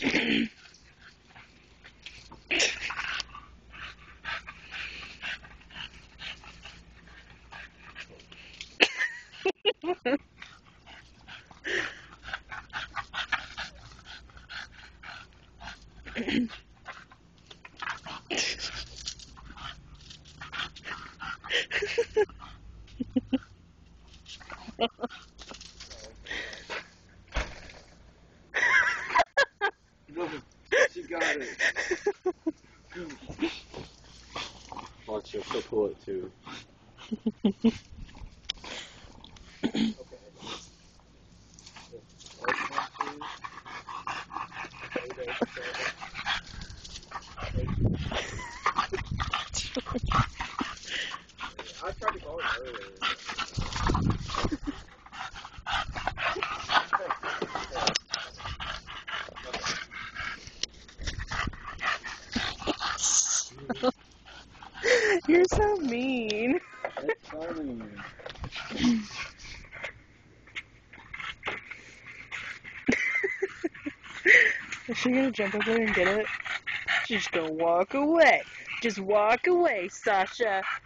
No, she got it. Watch, she'll pull it too. I tried to call it earlier. You're so mean. It's funny. Is she gonna jump over there and get it? She's gonna walk away. Just walk away, Sasha.